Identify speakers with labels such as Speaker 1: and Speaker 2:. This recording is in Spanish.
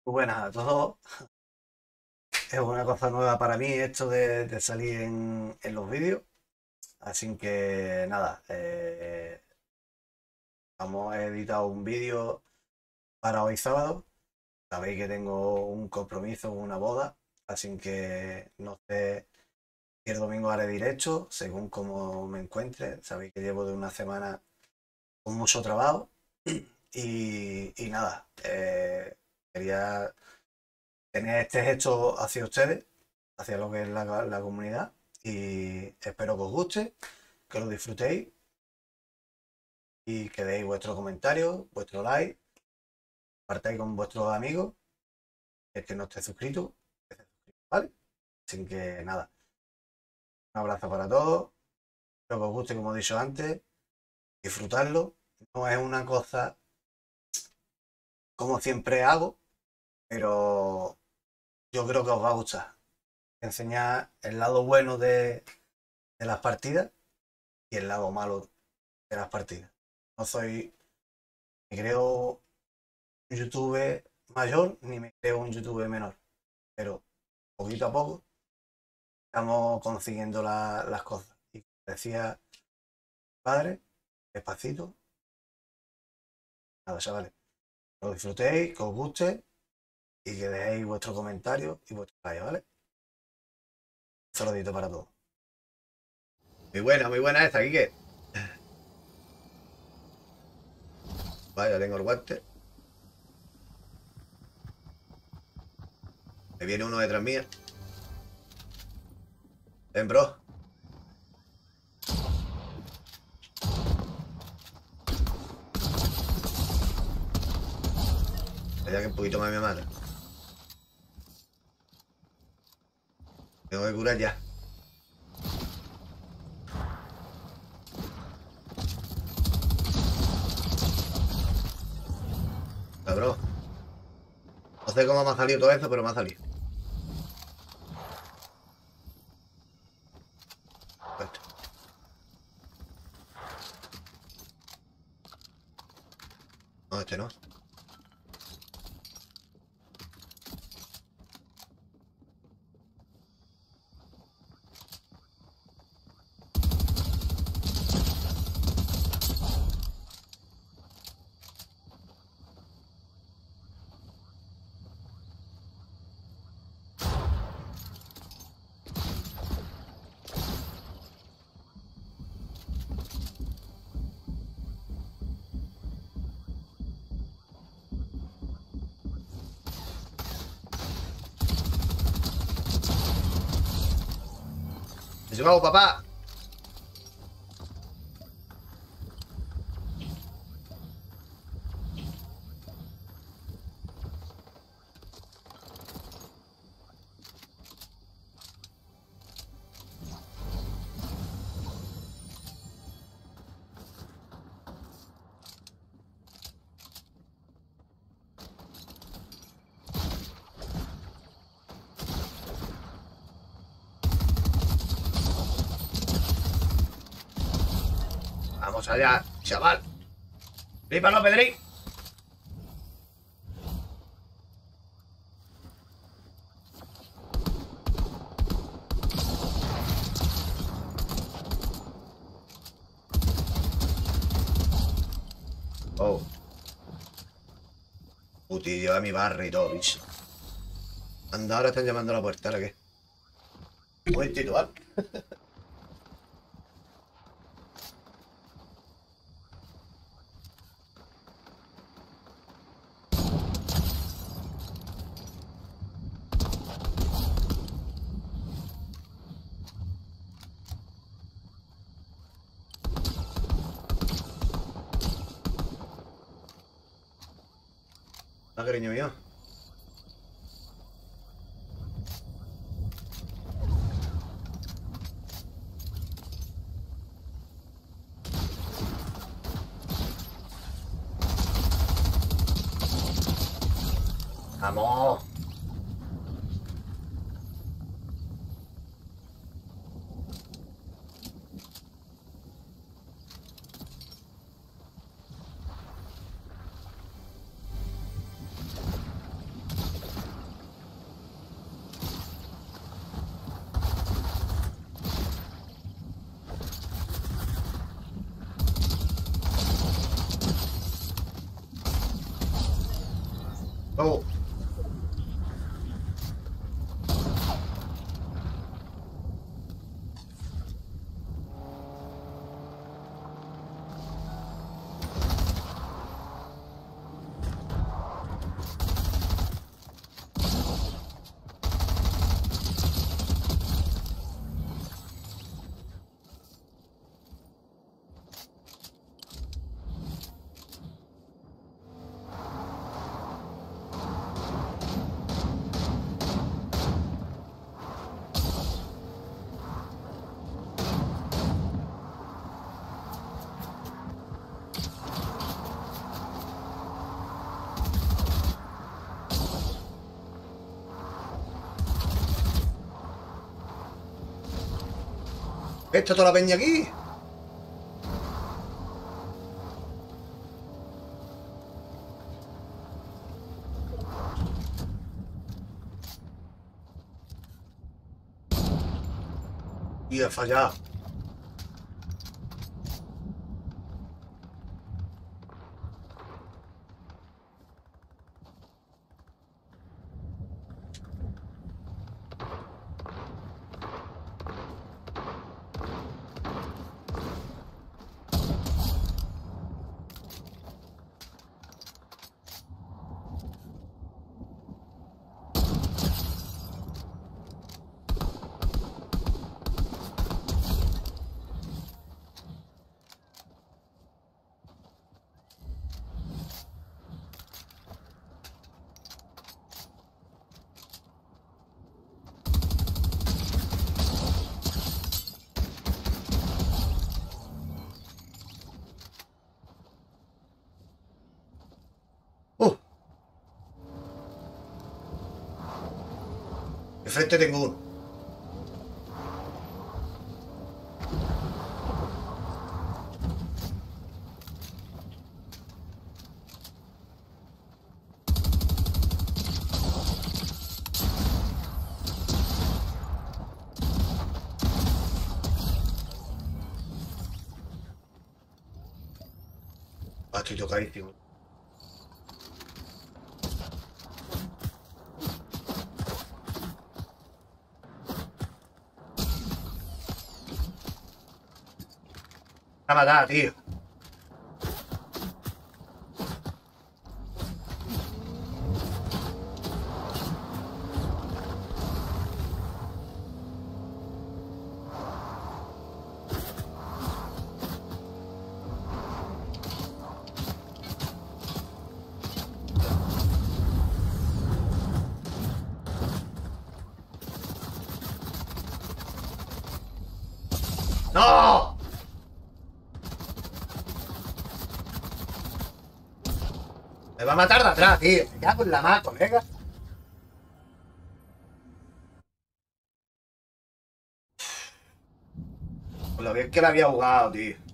Speaker 1: Muy buenas a todos. Es una cosa nueva para mí esto de salir en los vídeos. Así que nada, hemos editado un vídeo para hoy sábado. Sabéis que tengo un compromiso, una boda. Así que no sé si el domingo haré directo, según cómo me encuentre. Sabéis que llevo de una semana con mucho trabajo. Y nada, quería tener este gesto hacia ustedes, hacia lo que es la comunidad, y espero que os guste, que lo disfrutéis y que deis vuestro comentario, vuestro like, compartáis con vuestros amigos, el que no esté suscrito, que se suscriba, ¿vale? Así que nada, un abrazo para todos, espero que os guste como he dicho antes, disfrutarlo, no es una cosa como siempre hago, pero yo creo que os va a gustar. Enseñar el lado bueno de las partidas y el lado malo de las partidas. No soy, me creo un YouTube mayor ni me creo un YouTube menor, pero poquito a poco estamos consiguiendo las cosas. Y como decía padre, despacito, nada, chavales, que lo disfrutéis, que os guste y que dejéis vuestros comentarios y vuestros likes, ¿vale? Un saludito para todos. Muy buena esta, Quique. Vaya, tengo el guante. Me viene uno detrás mía. Ven, bro. Vaya que un poquito más me mata. Tengo que curar ya. Bro. No sé cómo me ha salido todo esto, pero me ha salido. Esto. No, este no. ¡Vamos, papá! Vamos allá, chaval. ¡Flípalo, Pedrín! Oh. Puti, lleva mi barra y todo, bicho. Anda, ahora están llamando a la puerta, ¿ahora qué? Un momentito, ¿vale? Ah, cariño mío. ¡Vamos! Oh. ¿Está toda la peña aquí? Y he fallado. De frente tengo uno. Ah, estoy tocadísimo. A matar, tío. ¡No! Me va a matar de atrás, tío. Me cago en la mano, colega. Por lo bien que me había jugado, tío.